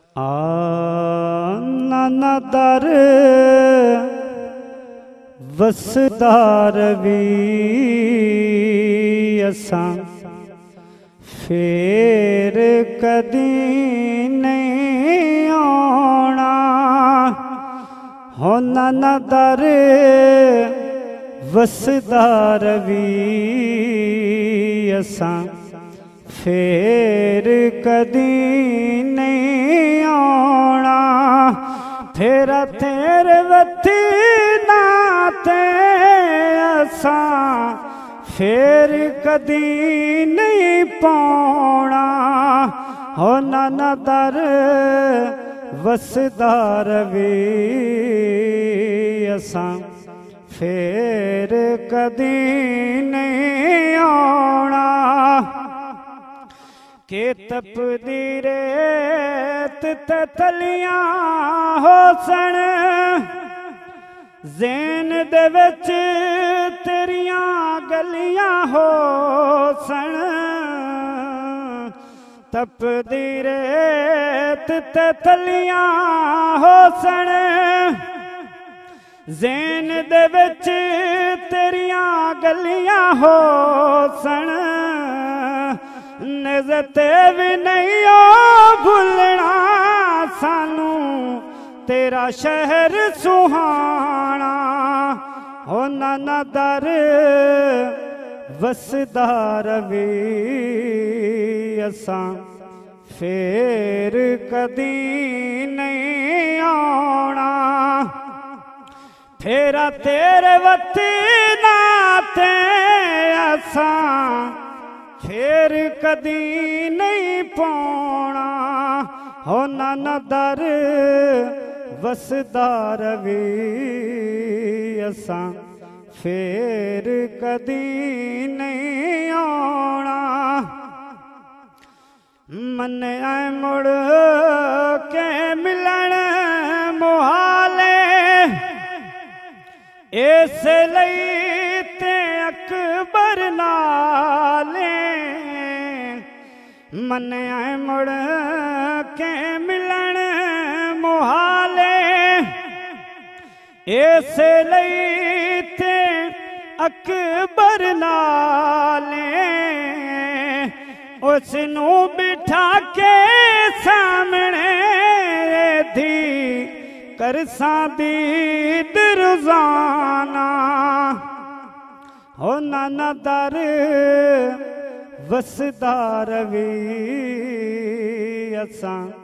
आना दर वसदार भी असां फेर कदी नहीं आना। हो नाना दर वसदार भी असां फेर कदी नहीं आना। फेरा तेरे वती नाते असां फेर कदी नहीं पाना। हो नाना दर वसदार भी असां फेर कदी नहीं आना। के तपदी रेत ते तलियां हो सन ज़ैन दे विच तेरियां गलियां हो सन। तपदी रेत ते तलियां हो सन ज़ैन दे विच तेरियां गलियां हो सन। नज़ते भी नहीं ओ भुलना सानू तेरा शहर सुहाना। हो नाना दर वसदार भी असां फेर कदी नहीं आना। फेरा तेरे वती नाते असां फेर कदी नहीं पाना। हो नाना दर वसदार भी असां फेर कदी नहीं आना। मन आए मुड़ के मिलन मुहाले इस लई ते अकबर नाले। मन आए मुड़ के मिलन मुहाले इस लई ते अकबर नाले। उसनू बिठा के सामने दी करसा दीद रोज़ाना। हो नाना दर वसदार भी असां